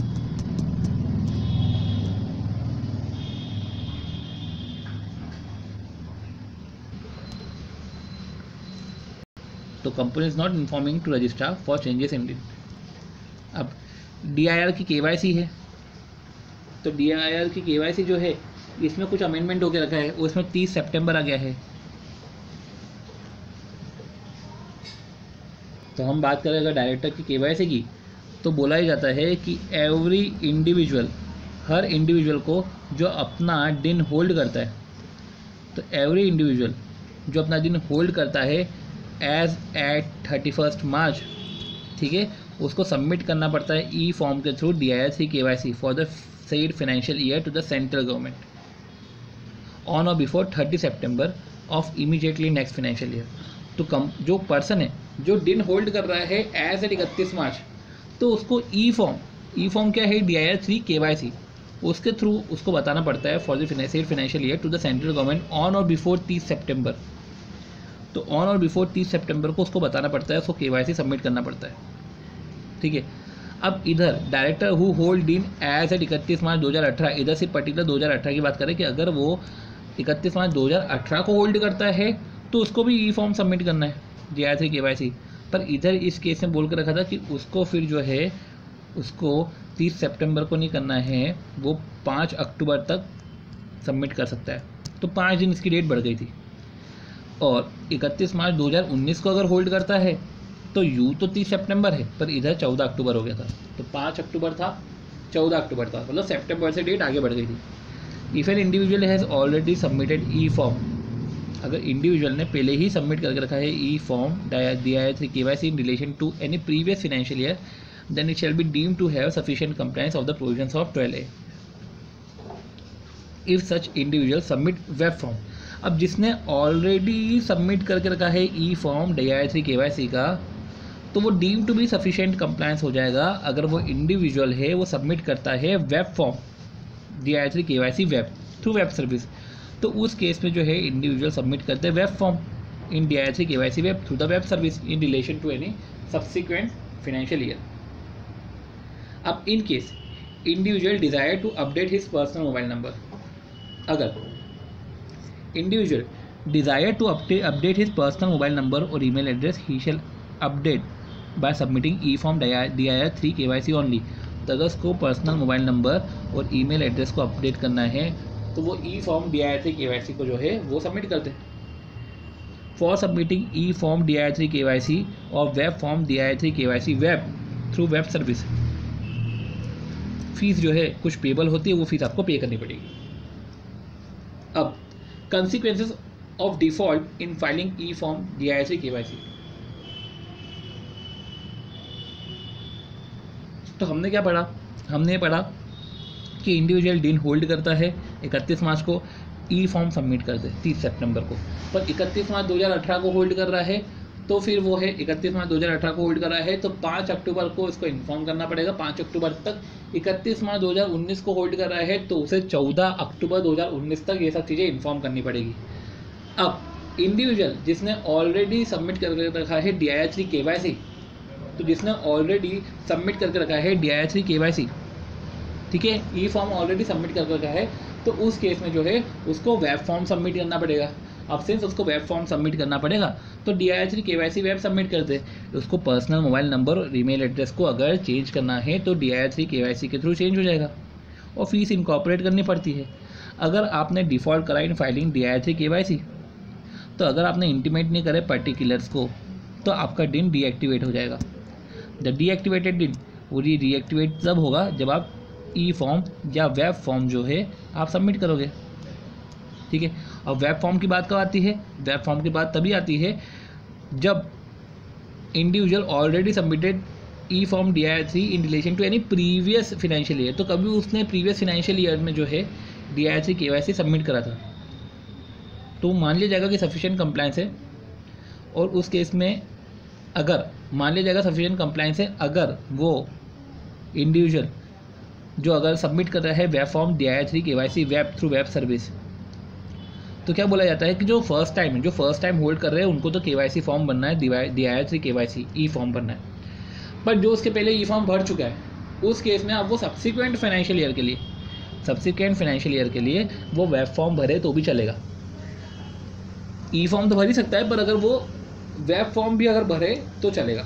तो company is not informing to registrar for changes in DIN. अब डी आई आर की के वाई सी है, तो डी आई आर की के वाई सी जो है इसमें कुछ अमेंडमेंट होकर रखा है, उसमें तीस सितंबर आ गया है। तो हम बात करें अगर डायरेक्टर की के वाई सी की तो बोला ही जाता है कि एवरी इंडिविजुअल, हर इंडिविजुअल को जो अपना दिन होल्ड करता है, तो एवरी इंडिविजुअल जो अपना दिन होल्ड करता है as at thirty first March, ठीक है, उसको सबमिट करना पड़ता है ई फॉर्म के through D I R C K Y C for the said financial year to the central government on or before thirty सितंबर of immediately next financial year. तो कम जो पर्सन है जो दिन होल्ड कर रहा है एज एट इकतीस मार्च, तो उसको ई फॉर्म ई फॉर्म क्या है D I R three K Y C, उसके थ्रू उसको बताना पड़ता है for the said financial year to the central government on or before तीस सितंबर। तो ऑन और बिफोर तीस सितंबर को उसको बताना पड़ता है, उसको केवाईसी सबमिट करना पड़ता है। ठीक है, अब इधर director who hold in as at इकतीस मार्च दो हज़ार अठारह, इधर से पर्टिकुलर दो हज़ार अठारह की बात करें कि अगर वो इकतीस मार्च दो हज़ार अठारह को होल्ड करता है तो उसको भी ई फॉर्म सबमिट करना है D I three K Y C. पर इधर इस केस में बोल कर रखा था कि उसको फिर जो है उसको तीस सितंबर को नहीं करना है, वो पाँच अक्टूबर तक सबमिट कर सकता है। तो पाँच दिन इसकी डेट बढ़ गई थी। और इकतीस मार्च दो हज़ार उन्नीस को अगर होल्ड करता है तो यू तो तीस सितंबर है, पर इधर चौदह अक्टूबर हो गया था, तो पाँच अक्टूबर था चौदह अक्टूबर था, मतलब सितंबर से डेट आगे बढ़ गई थी। If an individual has already submitted e form, अगर इंडिविजुअल ने पहले ही सबमिट करके रखा है e form D I three K Y C in relation to any previous financial year, then it shall be deemed to have sufficient compliance of the provisions of twelve A if such individual submit web form. अब जिसने already submit करके रखा है e form D I three K Y C का, तो वो deem to be sufficient compliance हो जाएगा अगर वो इंडिविजुअल है वो सबमिट करता है web form D I three K Y C web through web service. तो उस केस में जो है इंडिविजुअल सबमिट करते हैं web form in D I three K Y C web through the web service in relation to any subsequent financial year. अब in case individual desire to update his personal mobile number, अगर individual desire to update, update his personal mobile number or email address, he shall update by submitting e-form D I R three K Y C only। तो अगर उसको personal mobile number और email address को update करना है तो वो e form D I three K Y C को जो है वो सबमिट करते हैं। For submitting e form D I three K Y C or web form D I three K Y C web through web service, fees जो है कुछ payable होती है, वो फीस आपको पे करनी पड़ेगी। अब consequences of default in filing e-form D I three K Y C. तो हमने क्या पढ़ा, हमने पढ़ा कि इंडिविजुअल दिन होल्ड करता है इकतीस मार्च को, ई फॉर्म सबमिट कर दे तीस सितंबर को, पर इकतीस मार्च दो हज़ार अठारह को होल्ड कर रहा है तो फिर वो है इकतीस मार्च दो हज़ार अठारह को होल्ड करा है, तो पाँच अक्टूबर को इसको इन्फॉर्म करना पड़ेगा। पाँच अक्टूबर तक, इकतीस मार्च दो हज़ार उन्नीस को होल्ड कर रहा है तो उसे चौदह अक्टूबर दो हज़ार उन्नीस तक ये सब चीज़ें इन्फॉर्म करनी पड़ेगी। अब इंडिविजुअल जिसने ऑलरेडी सबमिट करके रखा है D I R three K Y C, तो जिसने ऑलरेडी सबमिट करके रखा है D I R three K Y C, ठीक है, ई फॉर्म ऑलरेडी सबमिट करके रखा है, तो उस केस में जो है उसको वेब फॉर्म सबमिट करना पड़ेगा। अब सिंस उसको वेब फॉर्म सबमिट करना पड़ेगा तो D I R three K Y C web submit कर दे। उसको पर्सनल मोबाइल नंबर और ईमेल एड्रेस को अगर चेंज करना है तो D I R three K Y C के थ्रू चेंज हो जाएगा और फीस इनकॉर्पोरेट करनी पड़ती है। अगर आपने डिफ़ॉल्ट करा in filing D I R three K Y C, तो अगर आपने इंटीमेट नहीं करे पर्टिकुलर्स को तो आपका डिन डीएक्टिवेट हो जाएगा। द डीएक्टिवेटेड डिन वो रीएक्टिवेट तब होगा जब आप ई फॉर्म या वेब फॉर्म जो है आप सबमिट करोगे, ठीक है। और वेब फॉर्म की बात कब आती है? वेब फॉर्म की बात तभी आती है जब individual already submitted e form D I R three in relation to any previous financial year. तो कभी उसने प्रीवियस फाइनेंशियल ईयर में जो है D I R three K Y C submit करा था तो मान लिया जाएगा कि सफिशिएंट कंप्लायंस है। और उस केस में अगर मान लिया जाएगा सफिशिएंट कंप्लायंस है अगर वो इंडिविजुअल जो अगर सबमिट कर रहा है web form D I R three K Y C web through web service, तो क्या बोला जाता है कि जो फर्स्ट टाइम है जो फर्स्ट टाइम होल्ड कर रहे हैं उनको तो के वाई सी फॉर्म बनना है, D I R three K Y C e form बनना है। बट जो उसके पहले ई फॉर्म भर चुका है उस केस में अब वो सब्सिक्वेंट फाइनेंशियल ईयर के लिए सब्सिक्वेंट फाइनेंशियल ईयर के लिए वो वेब फॉर्म भरे तो भी चलेगा। ई फॉर्म तो भर ही सकता है पर अगर वो वेब फॉर्म भी अगर भरे तो चलेगा।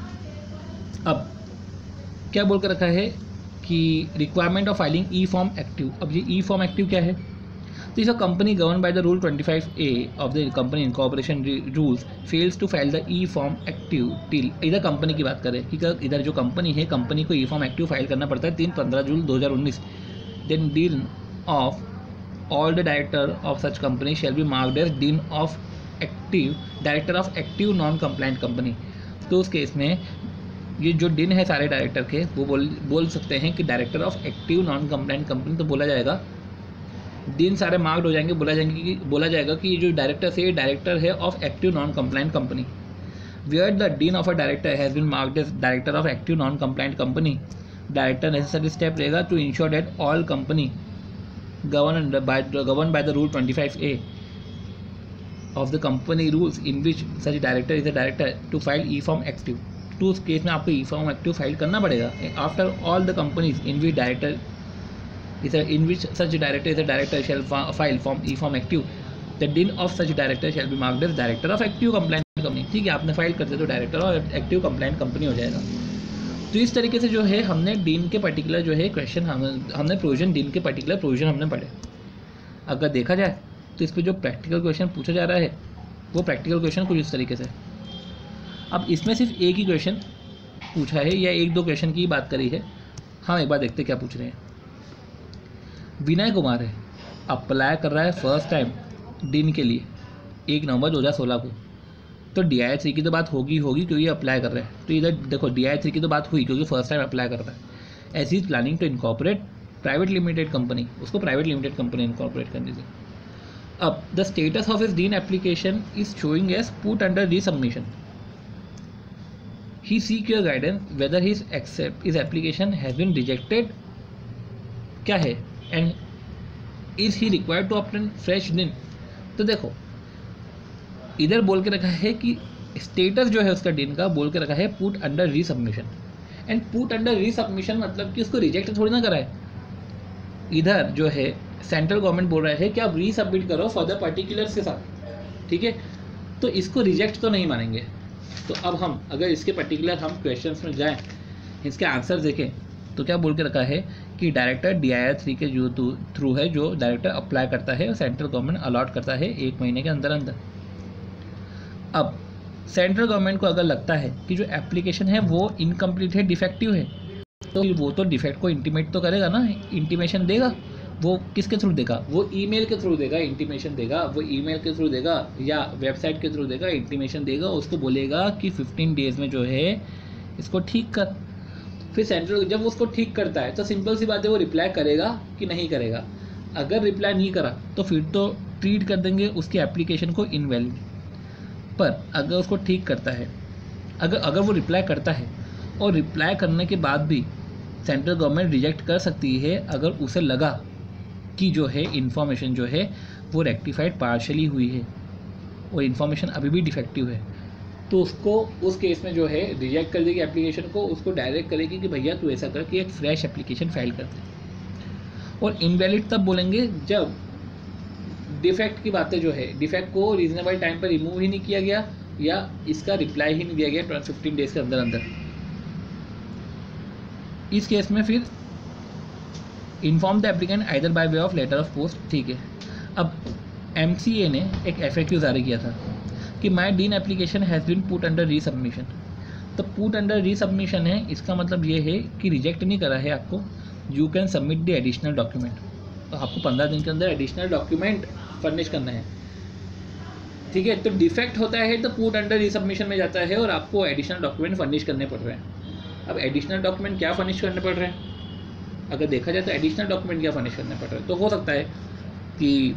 अब क्या बोल कर रखा है कि requirement of filing e form active. अब ये ई फॉर्म एक्टिव क्या है? तो if a company govern by the rule twenty five A of the company incorporation rules fails to file the e form active till, इधर company की बात करें कि इधर जो कंपनी है कंपनी को ई फॉर्म एक्टिव फाइल करना पड़ता है तीन पंद्रह जून दो हज़ार उन्नीस। Then DIN of all the director of such company shall be marked as dean of active director of active non compliant company। तो उस केस में ये जो डिन है सारे डायरेक्टर के वो बोल बोल सकते हैं कि director of active non compliant company, तो बोला जाएगा डिन सारे मार्क्ड हो जाएंगे, बोला जाएंगे कि बोला जाएगा कि ये जो डायरेक्टर से ये डायरेक्टर है of active non compliant company. Where the DIN of a director has been marked as director of active non compliant company, director necessary step लेगा to ensure that all company governed by governed by the rule twenty-five A of the company rules in which such director is a director to file e form active। तो उस case में आपको ई form active file करना पड़ेगा। After all the companies in which director is in which such director is a director shall file form e form active, the DIN of such director shall be marked as director of active compliant company. ठीक है, आपने file करते तो director of active compliant company हो जाएगा। तो इस तरीके से जो है हमने डीन के पर्टिकुलर जो है क्वेश्चन हम हमने प्रोविजन डीन के पर्टिकुलर प्रोविजन हमने पढ़े। अगर देखा जाए तो इस पर जो प्रैक्टिकल क्वेश्चन पूछा जा रहा है वो प्रैक्टिकल क्वेश्चन कुछ इस तरीके से। अब इसमें सिर्फ एक ही क्वेश्चन पूछा है या एक दो क्वेश्चन की बात करी है। हम एक बार देखते क्या पूछ रहे हैं। विनय कुमार है, अप्लाई कर रहा है फर्स्ट टाइम डीन के लिए एक नवंबर दो हज़ार सोलह को। तो डी आई थ्री की तो बात होगी होगी क्योंकि अप्लाई कर रहे हैं। तो इधर देखो डी आई थ्री की तो बात हुई क्योंकि फर्स्ट टाइम अप्लाई कर रहा है। ऐसी planning to incorporate private limited company, उसको प्राइवेट लिमिटेड कंपनी इनकॉर्पोरेट करनी थी। अब the status of his DIN application is showing as put under resubmission. He seek your guidance whether his except his application has been rejected क्या है and is he required to obtain fresh DIN. तो देखो इधर बोल के रखा है कि स्टेटस जो है उसका डीन का बोल के रखा है put under resubmission. And put under resubmission मतलब कि उसको रिजेक्ट थोड़ी ना कराए। इधर जो है सेंट्रल गवर्नमेंट बोल रहा है कि आप री सबमिट करो फॉर द पर्टिकुलर्स के साथ, ठीक है। तो इसको रिजेक्ट तो नहीं मानेंगे। तो अब हम अगर इसके पर्टिकुलर हम क्वेश्चंस में जाएं, इसके आंसर देखें तो क्या बोल के रखा है कि director D I R three के जो थ्रू है जो डायरेक्टर अप्लाई करता है सेंट्रल गवर्नमेंट अलॉट करता है एक महीने के अंदर अंदर। अब सेंट्रल गवर्नमेंट को अगर लगता है कि जो एप्लीकेशन है वो इनकम्प्लीट है, डिफेक्टिव है, तो वो तो डिफेक्ट को इंटीमेट तो करेगा ना, इंटीमेशन देगा। वो किसके थ्रू देगा? वो ईमेल के थ्रू देगा, इंटीमेशन देगा। वो ईमेल के थ्रू देगा या वेबसाइट के थ्रू देगा, इंटीमेशन देगा। उसको बोलेगा कि फिफ्टीन डेज में जो है इसको ठीक कर। फिर सेंट्रल जब उसको ठीक करता है तो सिंपल सी बात है वो रिप्लाई करेगा कि नहीं करेगा। अगर रिप्लाई नहीं करा तो फिर तो ट्रीट कर देंगे उसकी एप्लीकेशन को इनवैलिड। पर अगर उसको ठीक करता है, अगर अगर वो रिप्लाई करता है और रिप्लाई करने के बाद भी सेंट्रल गवर्नमेंट रिजेक्ट कर सकती है अगर उसे लगा कि जो है इन्फॉर्मेशन जो है वो रेक्टिफाइड पार्शली हुई है और इन्फॉर्मेशन अभी भी डिफेक्टिव है, तो उसको उस केस में जो है रिजेक्ट कर देगी एप्लीकेशन को, उसको डायरेक्ट करेगी कि भैया तू ऐसा कर कि एक फ्रेश एप्लीकेशन फाइल कर दे। और इनवैलिड तब बोलेंगे जब डिफेक्ट की बातें जो है, डिफेक्ट को रीजनेबल टाइम पर रिमूव ही नहीं किया गया या इसका रिप्लाई ही नहीं दिया गया फिफ्टीन डेज के अंदर अंदर। इस केस में फिर inform the applicant either by way of letter of post. ठीक है, अब एम सी ए ने एक एफ ए क्यू जारी किया था कि my DIN application has been put under resubmission. तो पुट अंडर री सबमिशन है, इसका मतलब ये है कि रिजेक्ट नहीं करा है आपको, you can submit the additional document. तो आपको पंद्रह दिन के अंदर एडिशनल डॉक्यूमेंट फर्निश करना है। ठीक है, तो डिफेक्ट होता है तो पुट अंडर री सबमिशन में जाता है और आपको एडिशनल डॉक्यूमेंट फर्निश करने पड़ रहे हैं। अब एडिशनल डॉक्यूमेंट क्या फर्निश करने पड़ रहे हैं, अगर देखा जाए तो एडिशनल डॉक्यूमेंट क्या फर्निश करने पड़ रहे हैं, तो हो सकता है कि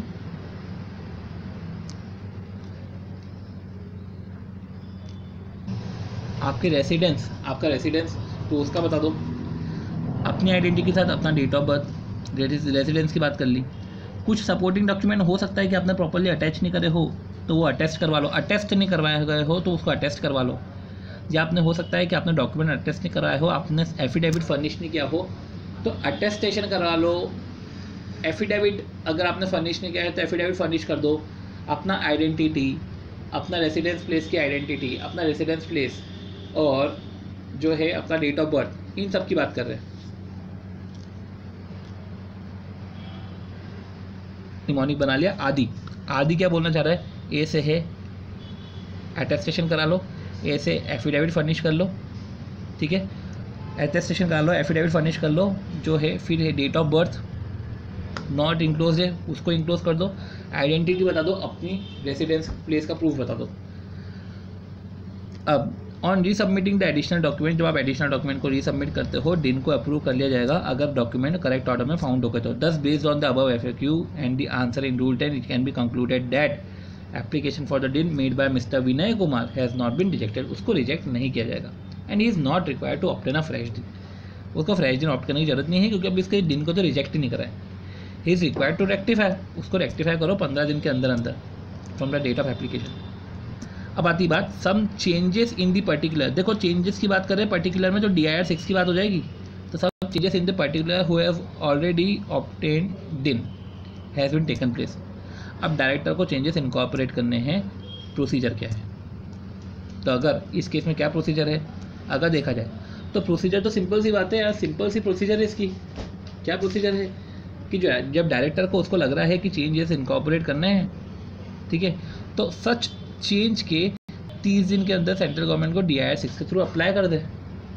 आपके रेसिडेंस, आपका रेसिडेंस तो उसका बता दो, अपनी आइडेंटिटी के साथ अपना डेट ऑफ बर्थ, रेसिडेंस की बात कर ली। कुछ सपोर्टिंग डॉक्यूमेंट हो सकता है कि आपने प्रॉपर्ली अटैच नहीं करे हो तो वो अटेस्ट करवा लो, अटेस्ट नहीं करवाए गए हो तो उसको अटेस्ट करवा लो, या आपने हो सकता है कि आपने डॉक्यूमेंट अटेस्ट नहीं करवाए हो, आपने एफिडेविट फर्निश नहीं किया हो तो अटेस्टेशन करवा लो। एफिडेविट अगर आपने फर्निश नहीं किया है तो एफिडेविट फर्निश कर दो। अपना आइडेंटिटी, अपना रेसिडेंस प्लेस की आइडेंटिटी, अपना रेसिडेंस प्लेस और जो है अपना डेट ऑफ बर्थ, इन सब की बात कर रहे हैं। निमोनिक बना लिया। आदि, आदि क्या बोलना चाह रहा है, ए से है अटेस्टेशन करा लो, ए से एफिडेविट फर्निश कर लो। ठीक है, अटेस्टेशन करा लो, एफिडेविट फर्निश कर लो, जो है फिर है date of birth not enclose है उसको इंक्लोज कर दो, आइडेंटिटी बता दो, अपनी रेसिडेंस प्लेस का प्रूफ बता दो। अब ऑन री सबमिटिंग द एडिशनल डॉक्यूमेंट, जब आप एडिशनल डॉक्यूमेंट को री सबमिट करते हो डिन को अप्रूव कर लिया जाएगा अगर डॉक्यूमेंट करेक्ट ऑर्डर में फाउंड होगा तो। Thus based on the above FAQ and the answer in rule ten it can be concluded that application for the DIN made by mister Vinay Kumar has not been rejected, उसको reject नहीं किया जाएगा and he is not required to obtain a fresh DIN, उसको fresh डिन opt करने की जरूरत नहीं है क्योंकि अब इसके डिन को तो रिजेक्ट ही नहीं करा है। He is required to rectify, उसको रेक्टिफाई करो पंद्रह दिन के अंदर अंदर from the date of application. अब आती बात some changes in the particular, देखो चेंजेस की बात कर रहे हैं पर्टिकुलर में, जो डी आई आर सिक्स की बात हो जाएगी तो सब changes in the particular who have already obtained DIN has been taken place. अब डायरेक्टर को चेंजेस इनकॉर्पोरेट करने हैं, प्रोसीजर क्या है, तो अगर इस केस में क्या प्रोसीजर है अगर देखा जाए तो प्रोसीजर तो सिंपल सी बात है यार, सिंपल सी प्रोसीजर है इसकी। क्या प्रोसीजर है कि जो जब डायरेक्टर को उसको लग रहा है कि चेंजेस इनकॉर्पोरेट करने हैं, ठीक है, तो सच चेंज के तीस दिन के अंदर सेंट्रल गवर्नमेंट को डी आई आर सिक्स के थ्रू अप्लाई कर दे।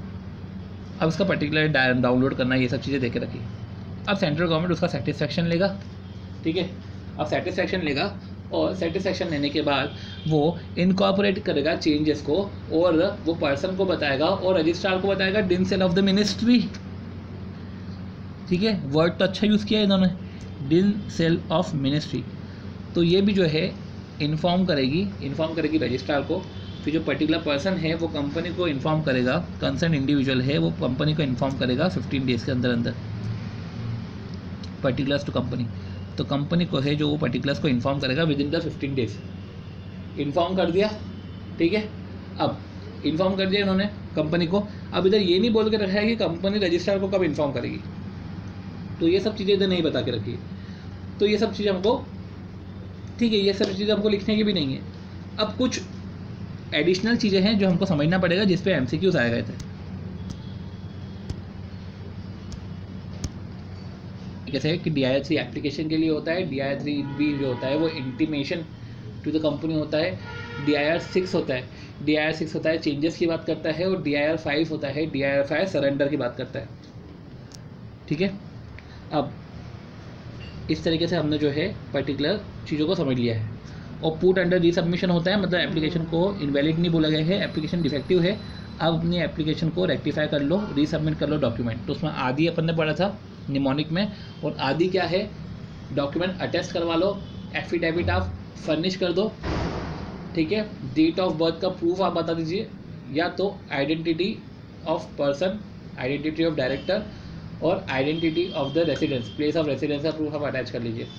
अब इसका पर्टिकुलर डाउनलोड करना, ये सब चीज़ें देके रखिए। अब सेंट्रल गवर्नमेंट उसका सेटिस्फेक्शन लेगा, ठीक है, अब सेटिस्फेक्शन लेगा और सेटिस्फेक्शन लेने के बाद वो इनकॉर्पोरेट करेगा चेंजेस को और वो पर्सन को बताएगा और रजिस्ट्रार को बताएगा डिन सेल ऑफ द मिनिस्ट्री। ठीक है, वर्ड तो अच्छा यूज़ किया है इन्होंने, डिन सेल ऑफ मिनिस्ट्री। तो ये भी जो है इन्फॉर्म करेगी इन्फॉर्म करेगी रजिस्ट्रार को, फिर जो पर्टिकुलर पर्सन है वो कंपनी को इन्फॉर्म करेगा, कंसर्न इंडिविजुअल है वो कंपनी को इन्फॉर्म करेगा फिफ्टीन डेज़ के अंदर अंदर, पर्टिकुलर्स टू कंपनी। तो कंपनी को है जो वो पर्टिकुलर्स को इन्फॉर्म करेगा within the fifteen days. Inform कर दिया, ठीक है, अब इन्फॉर्म कर दिया इन्होंने कंपनी को। अब इधर ये नहीं बोल के रखा है कि कंपनी रजिस्ट्रार को कब इन्फॉर्म करेगी, तो ये सब चीज़ें इधर नहीं बता के रखी है। तो ये सब चीज़ें हमको, ठीक है, ये सब चीज़ें हमको लिखने की भी नहीं है। अब कुछ एडिशनल चीज़ें हैं जो हमको समझना पड़ेगा जिस पे एमसीक्यूज़ आए गए थे। कैसे कि D I R three application के लिए होता है, D I R three B जो होता है वो इंटीमेशन टू द कंपनी होता है, डी आई आर सिक्स होता है डी आई आर सिक्स होता है चेंजेस की बात करता है और डी आई आर फाइव होता है D I R five surrender की बात करता है। ठीक है, अब इस तरीके से हमने जो है पर्टिकुलर चीज़ों को समझ लिया है। और पुट अंडर री सबमिशन होता है, मतलब एप्लीकेशन को इनवैलिड नहीं बोला गया है, एप्लीकेशन डिफेक्टिव है, अब अपनी एप्लीकेशन को रेक्टिफाई कर लो, री सबमिट कर लो डॉक्यूमेंट। तो उसमें आदि अपन ने पढ़ा था निमोनिक में, और आदि क्या है, डॉक्यूमेंट अटेस्ट करवा लो, एफिडेविट आप फर्निश कर दो, ठीक है, डेट ऑफ बर्थ का प्रूफ आप बता दीजिए, या तो identity of person, identity of director और identity of the residence, place of residence का प्रूफ आप अटैच कर लीजिए।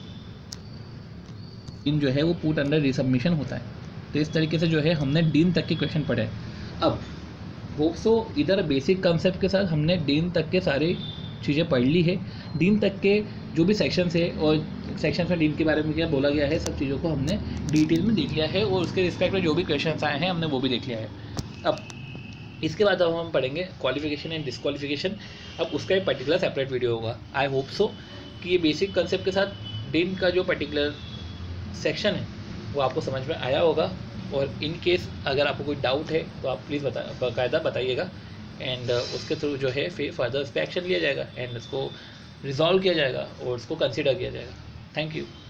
इन जो है वो पुट अंडर रिसबमिशन होता है। तो इस तरीके से जो है हमने डीन तक के क्वेश्चन पढ़े। अब होप सो इधर बेसिक कंसेप्ट के साथ हमने डीन तक के सारी चीज़ें पढ़ ली है। डीन तक के जो भी सेक्शंस है और सेक्शन में डीन के बारे में क्या बोला गया है, सब चीज़ों को हमने डिटेल में देख लिया है और उसके रिस्पेक्ट में जो भी क्वेश्चंस आए हैं हमने वो भी देख लिया है। अब इसके बाद अब हम पढ़ेंगे क्वालिफिकेशन एंड डिस्क्वालिफिकेशन। अब उसका एक पर्टिकुलर सेपरेट वीडियो होगा। आई होप सो कि ये बेसिक कंसेप्ट के साथ डीन का जो पर्टिकुलर सेक्शन है वो आपको समझ में आया होगा। और इन केस अगर आपको कोई डाउट है तो आप प्लीज़ बता बाकायदा बताइएगा, एंड उसके थ्रू जो है फिर फर्दर उस पर एक्शन लिया जाएगा एंड उसको रिजॉल्व किया जाएगा और उसको कंसिडर किया जाएगा। Thank you.